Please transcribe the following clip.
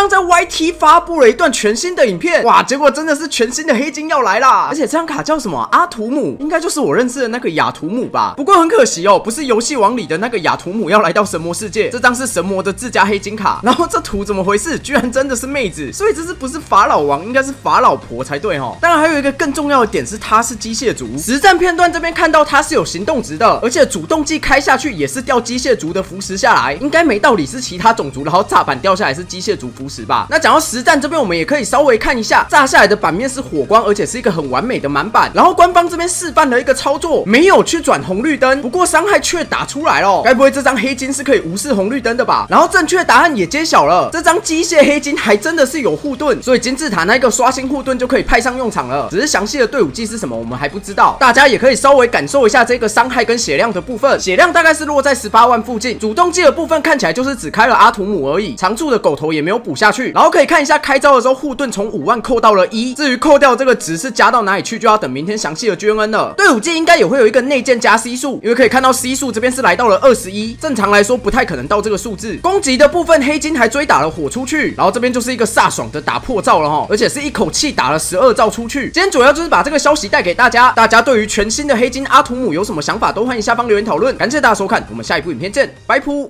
刚在 YT 发布了一段全新的影片，哇，结果真的是全新的黑金要来啦！而且这张卡叫什么？阿图姆，应该就是我认识的那个亚图姆吧？不过很可惜哦，不是游戏王里的那个亚图姆要来到神魔世界，这张是神魔的自家黑金卡。然后这图怎么回事？居然真的是妹子，所以这不是法老王，应该是法老婆才对哦。当然还有一个更重要的点是，他是机械族。实战片段这边看到他是有行动值的，而且主动技开下去也是掉机械族的符石下来，应该没道理是其他种族然后炸板掉下来是机械族符石吧？那讲到实战这边，我们也可以稍微看一下，炸下来的版面是火光，而且是一个很完美的满版。然后官方这边示范了一个操作，没有去转红绿灯，不过伤害却打出来了。该不会这张黑金是可以无视红绿灯的吧？然后正确答案也揭晓了，这张机械黑金还真的是有护盾，所以金字塔那个刷新护盾就可以派上用场了。只是详细的队伍技是什么，我们还不知道。大家也可以稍微感受一下这个伤害跟血量的部分，血量大概是落在18万附近。主动技的部分看起来就是只开了阿图姆而已，常驻的狗头也没有补下去。然后可以看一下开招的时候护盾从5万扣到了1，至于扣掉这个值是加到哪里去，就要等明天详细的 GNN 了。队伍技应该也会有一个内建加 C 数，因为可以看到 C 数这边是来到了21，正常来说不太可能到这个数字。攻击的部分黑金还追打了火出去，然后这边就是一个飒爽的打破罩了齁，而且是一口气打了12罩出去。今天主要就是把这个消息带给大家，大家对于全新的黑金阿图姆有什么想法都欢迎下方留言讨论。感谢大家收看，我们下一部影片见，拜噗。